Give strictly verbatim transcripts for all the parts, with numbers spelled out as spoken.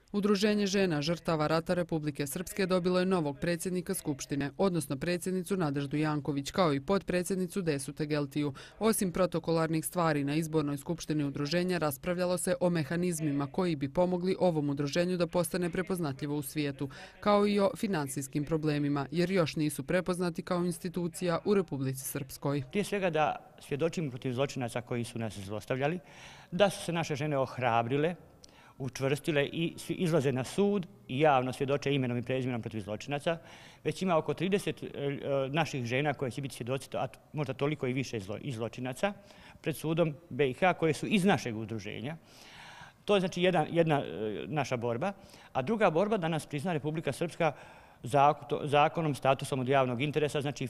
Udruženje žena žrtava rata Republike Srpske dobilo je novog predsjednika Skupštine, odnosno predsjednicu Nadeždu Janković, kao i potpredsjednicu Desu Tegeltiju. Osim protokolarnih stvari na izbornoj skupštini udruženja raspravljalo se o mehanizmima koji bi pomogli ovom udruženju da postane prepoznatljivo u svijetu, kao i o finansijskim problemima, jer još nisu prepoznati kao institucija u Republici Srpskoj. Prije svega da svjedočimo protiv zločinaca koji su nas zlostavljali, da su se naše žene ohrabrile, učvrstile i izlaze na sud i javno svjedoče imenom i prezimenom protiv zločinaca. Već ima oko trideset naših žena koje će biti svjedoci, a možda toliko i više i zločinaca, pred sudom B i H koje su iz našeg udruženja. To je znači jedna, jedna naša borba. A druga borba da nas prizna Republika Srpska zakonom, statusom od javnog interesa, znači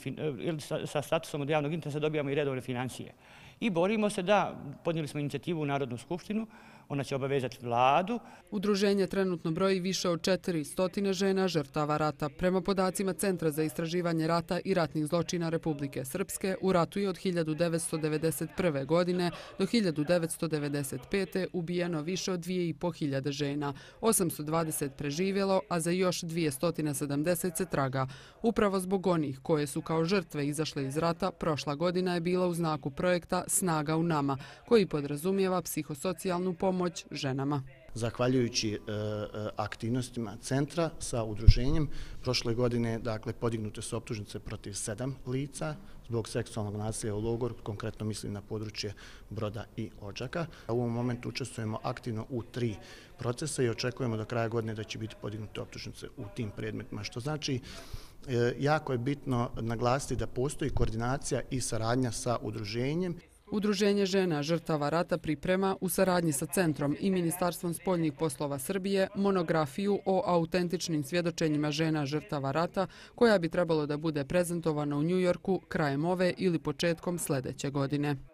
sa statusom od javnog interesa dobijamo i redovne financije. I borimo se da, podnijeli smo inicijativu u Narodnu skupštinu, ona će obavezati vladu. Udruženje trenutno broji više od četiristo žena žrtava rata. Prema podacima Centra za istraživanje rata i ratnih zločina Republike Srpske, u ratu je od hiljadu devetsto devedeset prve. godine do hiljadu devetsto devedeset pete. ubijeno više od dvije i po hiljade žena. osamsto dvadeset preživjelo, a za još dvjesto sedamdeset se traga. Upravo zbog onih koje su kao žrtve izašle iz rata, prošla godina je bila u znaku projekta Snaga u nama, koji podrazumijeva psihosocijalnu pomoć ženama. Zahvaljujući e, aktivnostima centra sa udruženjem, prošle godine dakle, podignute su optužnice protiv sedam lica zbog seksualnog nasilja u logoru, konkretno mislim na područje Broda i Odžaka. U ovom momentu učestvujemo aktivno u tri procesa i očekujemo do kraja godine da će biti podignute optužnice u tim predmetima, što znači e, jako je bitno naglasiti da postoji koordinacija i saradnja sa udruženjem. Udruženje žena žrtava rata priprema u saradnji sa Centrom i Ministarstvom spoljnih poslova Srbije monografiju o autentičnim svjedočenjima žena žrtava rata koja bi trebalo da bude prezentovana u Njujorku krajem ove ili početkom sljedeće godine.